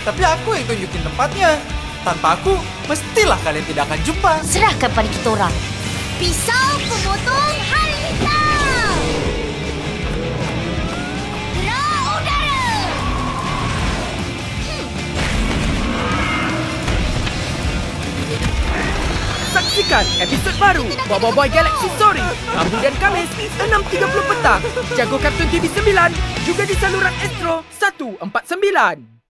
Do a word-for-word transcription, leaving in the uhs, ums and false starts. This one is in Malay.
tapi aku yang tunjukin tempatnya. Tanpa aku, mestilah kalian tidak akan jumpa. Serahkan pada kita orang. Pisau pemotong harimau. Gerak udara. Hmm. Saksikan episod baru Bobo Boy Galaxy Story Rabu dan Kamis enam tiga puluh petang. Jago Kartun T V sembilan juga di saluran Astro seratus empat puluh sembilan.